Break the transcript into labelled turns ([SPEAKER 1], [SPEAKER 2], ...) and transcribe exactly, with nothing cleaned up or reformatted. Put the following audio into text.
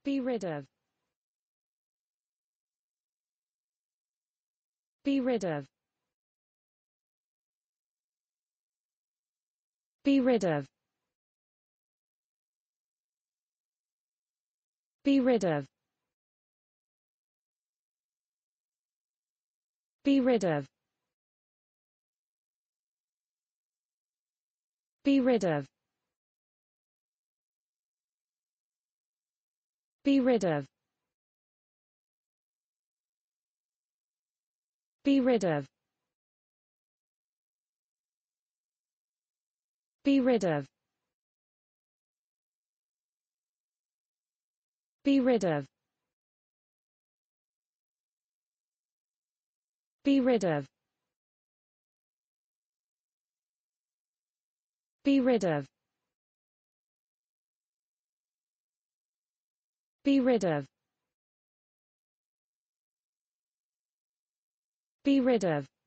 [SPEAKER 1] Be rid of. Be rid of. Be rid of. Be rid of. Be rid of. Be rid of. Be rid of. Be rid of. Be rid of. Be rid of. Be rid of. Be rid of. Be rid of. Be rid of.